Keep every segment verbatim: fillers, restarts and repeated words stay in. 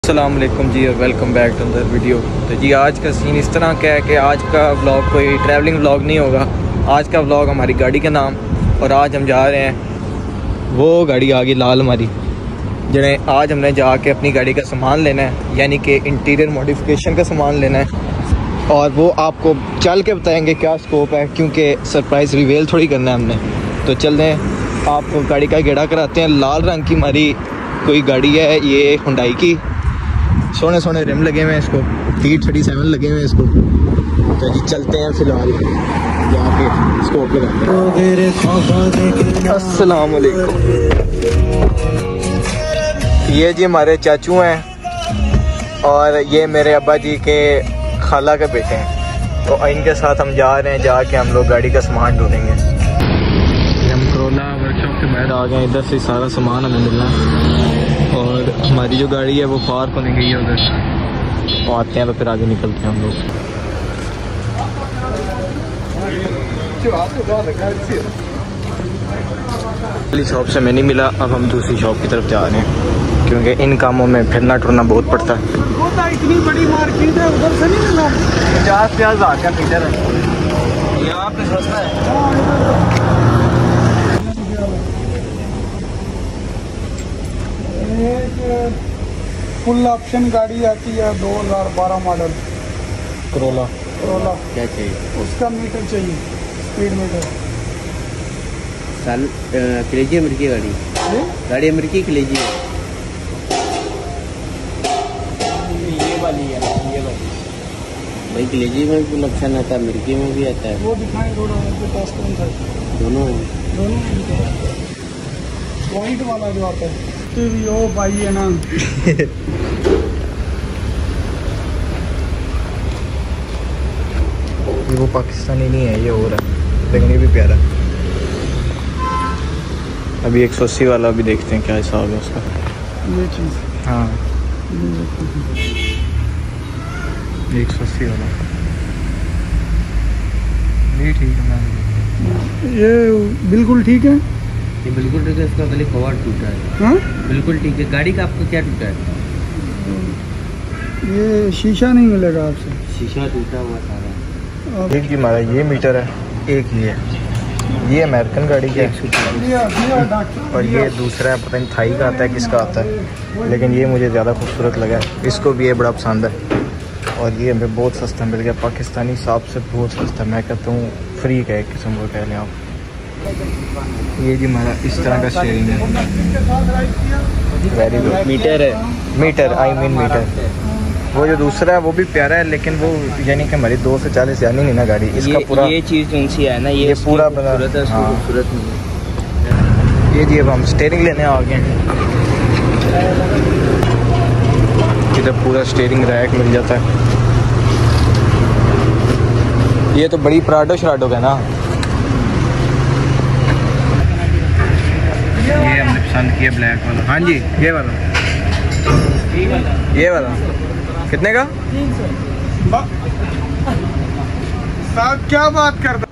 अस्सलाम वालेकुम जी और welcome back to other video. तो जी आज का सीन इस तरह का है कि आज का व्लॉग कोई ट्रैवलिंग व्लॉग नहीं होगा। आज का व्लॉग हमारी गाड़ी का नाम, और आज हम जा रहे हैं वो गाड़ी आ गई लाल हमारी, जिन्हें आज हमने जाके अपनी गाड़ी का सामान लेना है, यानी कि इंटीरियर मॉडिफिकेशन का सामान लेना है। और वो आपको चल के बताएंगे क्या स्कोप है, क्योंकि सरप्राइज़ रिवील थोड़ी करना है हमने। तो चल रहे हैं, आपको गाड़ी का गेड़ा कराते हैं। लाल रंग की हमारी कोई गाड़ी है, ये हुंडई की, सोने सोने रिम लगे हुए हैं इसको, टी थर्टी सेवन लगे हुए हैं इसको। तो जी चलते हैं फिलहाल जाके स्कोप लगाते हैं। अस्सलाम वालेकुम। ये जी हमारे चाचू हैं और ये मेरे अब्बा जी के खाला के बेटे हैं। तो इनके साथ हम जा रहे हैं, जाके हम लोग गाड़ी का सामान ढूंढेंगे। हम करोला वर्कशॉप के बाहर आ गए, इधर से सारा सामान हमें मिलना है। और हमारी जो गाड़ी है वो पार्क होने गई है उधर, तो आते हैं तो फिर आगे निकलते हैं हम लोग। पहली शॉप से मैं नहीं मिला, अब हम दूसरी शॉप की तरफ जा रहे हैं, क्योंकि इन कामों में फिरना टुरना बहुत पड़ता है। इतनी बड़ी मार्केट है, उधर से नहीं मिला। पचास पचास हजार का मीटर है यहाँ पे, सस्ता है। एक फुल ऑप्शन गाड़ी आती है दो हज़ार बारह मॉडल करोला। करोला क्या चाहिए? उसका मीटर चाहिए, स्पीड मीटर। साल कलेजी अमेरिकी गाड़ी ये गाड़ी अमेरिकी कलेजी है। ये वाली है, ये वाली भाई कलेजी में भी ऑप्शन आता है, अमेरिकी में भी आता है। वो दिखाएं थोड़ा, उनके पास कौन सा है? दोनों हैं। दोनों पॉइंट वाला जो आता है, तो भी ओ भाई है ना। ये वो पाकिस्तानी नहीं है, ये हो रहा है, लेकिन ये भी प्यारा है। अभी एक सौ अस्सी वाला भी देखते हैं क्या हिसाब है उसका। ये चीज़ हाँ, एक सौ अस्सी वाला ये ठीक है। ये बिल्कुल ठीक है। ये बिल्कुल ठीक है, इसका खाली कवर टूटा है। हाँ बिल्कुल ठीक है। गाड़ी का आपको क्या टूटा है? ये शीशा नहीं मिलेगा आपसे, शीशा टूटा हुआ सारा। आप एक जी हमारा ये मीटर है, एक ये है, ये अमेरिकन गाड़ी का है, दिया, दिया, डॉक्टर, और ये दूसरा है, पता नहीं थाई का आता है किसका आता है, लेकिन ये मुझे ज़्यादा खूबसूरत लगा है, इसको भी ये बड़ा पसंद है। और ये हमें बहुत सस्ता मिल गया, पाकिस्तानी हिसाब से बहुत सस्ता। मैं कहता हूँ फ्री का एक किस्म को कह लें आप। ये जी हमारा इस तरह का स्टीयरिंग है, वेरी गुड। मीटर है, मीटर आई मीन मीटर। वो जो दूसरा है वो भी प्यारा है, लेकिन वो यानी कि हमारी दो से चालीस यानी नहीं ना गाड़ी, इसका ये, पूरा ये चीज़ उनसी है ना, ये, ये पूरा बना। खूबसूरत है, उसको हाँ। खूबसूरत नहीं है। ये जी अब हम स्टीयरिंग लेने आ गए हैं। इधर पूरा स्टीयरिंग रैक मिल जाता है। ये तो बड़ी पराडो शराडो का ना, ये हमने पसंद किया ब्लैक वाला। हाँ जी ये वाला, ये वाला कितने का? साहब क्या बात करता।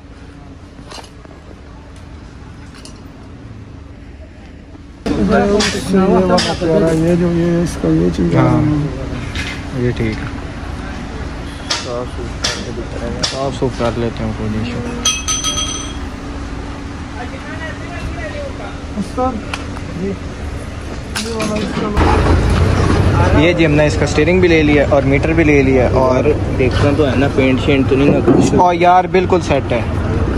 ये जो ये इसका ये चीज़, हाँ ये ठीक है। साफ सूफ कर लेते हैं कोई इशू। ये जी हमने इसका स्टीयरिंग भी ले लिया और मीटर भी ले लिया, और देखना तो है ना, पेंट शेंट तो नहीं ना कुछ। और यार बिल्कुल सेट है।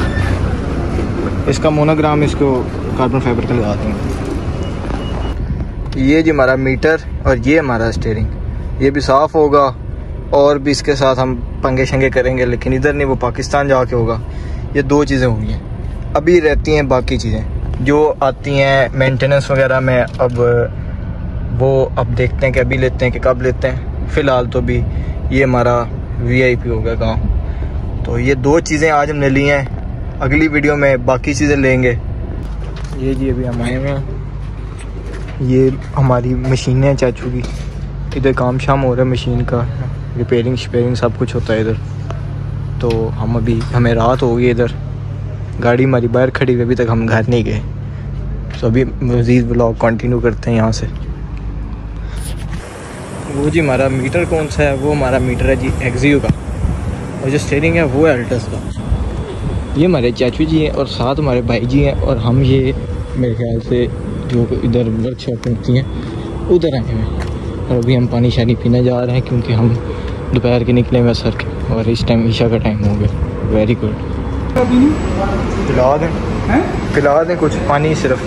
इसका मोनोग्राम इसको कार्बन फाइबर का लगाते हैं। ये जी हमारा मीटर और ये हमारा स्टीयरिंग, ये भी साफ़ होगा, और भी इसके साथ हम पंगे शंगे करेंगे, लेकिन इधर नहीं, वो पाकिस्तान जाके होगा। ये दो चीज़ें हुई हैं, अभी रहती हैं बाकी चीज़ें जो आती हैं मेंटेनेंस वगैरह में। अब वो अब देखते हैं कि अभी लेते हैं कि कब लेते हैं। फ़िलहाल तो भी ये हमारा वीआईपी हो गया काम। तो ये दो चीज़ें आज हमने ली हैं, अगली वीडियो में बाकी चीज़ें लेंगे। ये जी अभी हम आए हुए हैं, ये हमारी मशीनें हैं चाचू की, इधर काम शाम हो रहा है मशीन का, रिपेयरिंग शिपेयरिंग सब कुछ होता है इधर। तो हम अभी हमें रात हो गई इधर, गाड़ी हमारी बाहर खड़ी हुई, अभी तक हम घर नहीं गए। तो अभी मज़ीद व्लॉग कंटिन्यू करते हैं यहाँ से। वो जी हमारा मीटर कौन सा है, वो हमारा मीटर है जी एक्सियो का, और जो स्टीयरिंग है वो है अल्टस का। ये हमारे चाचू जी हैं और साथ हमारे भाई जी हैं, और हम ये मेरे ख्याल से जो इधर वर्कशॉप में होती हैं उधर आए हैं। और अभी हम पानी शानी पीने जा रहे हैं क्योंकि हम दोपहर के निकले हुए सर के, और इस टाइम ईशा का टाइम हो गया। Very good. पिला दें पिला दें कुछ पानी सिर्फ,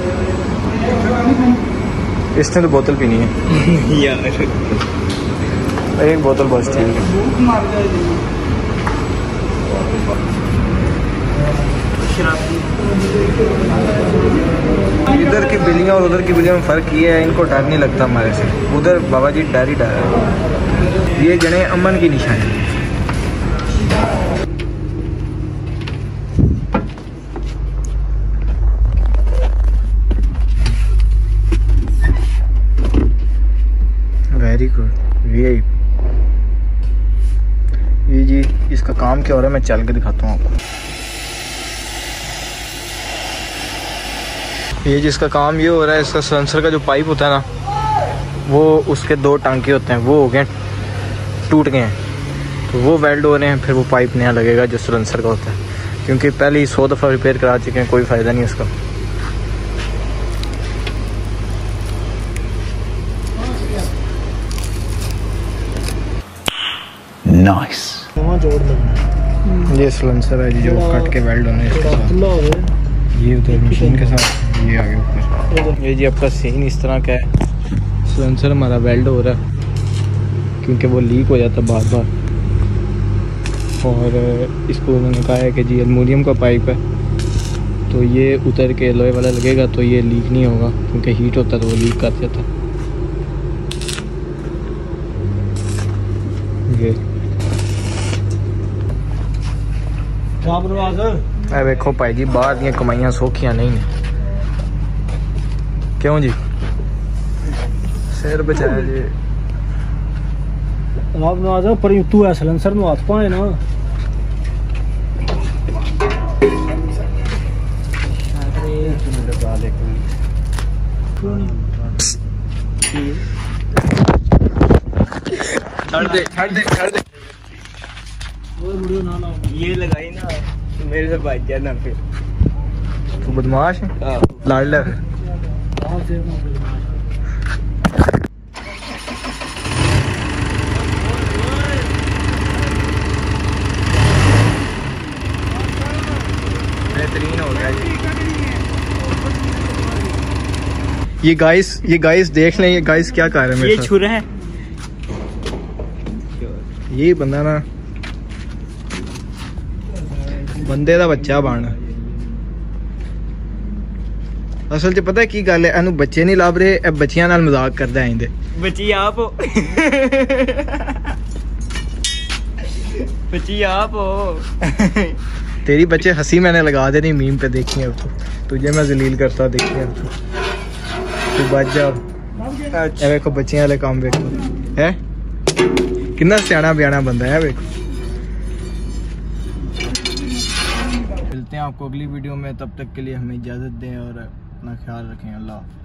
इसने तो बोतल पीनी है यार, एक बोतल बस ठीक है। इधर की बिल्लियाँ और उधर की बिल्लियों में फ़र्क ये है, इनको डर नहीं लगता हमारे से। उधर बाबा जी डर ही डर है। ये जने अमन की निशानी। Very good. ये ये जी इसका काम क्या हो रहा है मैं चल के दिखाता हूँ आपको। ये जिसका काम ये हो रहा है, इसका सेंसर का जो पाइप होता है ना, वो उसके दो टांके होते हैं, वो हो गए टूट गए हैं, तो वो वेल्ड हो रहे हैं, फिर वो पाइप नया लगेगा जो सिलेंसर का होता है, क्योंकि पहले ही सौ दफ़ा रिपेयर करा चुके हैं, कोई फ़ायदा नहीं उसका। नाइस। ये सिलेंसर है जी जो कट के वेल्ड होने इसके साथ, ये उधर मशीन के साथ, ये आगे ऊपर। ये जी आपका सीन इस तरह का है, सिलेंसर हमारा वेल्ड हो रहा है क्योंकि वो लीक हो जाता बार बार, और इसको उन्होंने कहा है कि जी एलुमिनियम का पाइप है, तो ये उतर के लोहे वाला लगेगा तो ये लीक नहीं होगा, क्योंकि हीट होता है तो वो लीक कर जाता। ये देखो भाई जी, बाहर दी कमाइयां सौखियां नहीं ने, क्यों जी सिर बचाया जी। आप नवाज पर तू है सिलेंसर में हाथ पाए ना, छड़ दे छड़ दे छड़ दे, ये लगाई ना तो मेरे से भाग गया ना, फिर तू बदमाश है, लाड़ ले फिर। बेहतरीन हो गया ये गाइस, ये गाइस देख लें, ये गाइस क्या कर रहे हैं, ये छुरा है ये बंदा ना, बंदे दा बच्चा बन। असल च पता की गल है, एनू बच्चे नहीं लभ रहे, बच्चियां नाल मजाक करदा है इंदे। बच्ची आप हो बच्ची आप हो तेरी बच्चे हंसी मैंने लगा देनी मीम पे, देखी है तो तुझे मैं जलील करता, देखी है तो तू बच जा। अच्छा देखो बच्चियां वाले काम देखो, है कितना सियाना बयाना बंदा है। देखो मिलते हैं आपको अगली वीडियो में, तब तक के लिए हमें इजाज़त दें और अपना ख्याल रखें। अल्लाह।